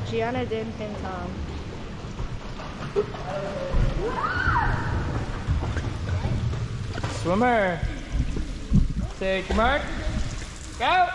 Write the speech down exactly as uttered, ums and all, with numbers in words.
Gianna didn't pin Tom. Swimmer. Take your mark. Go!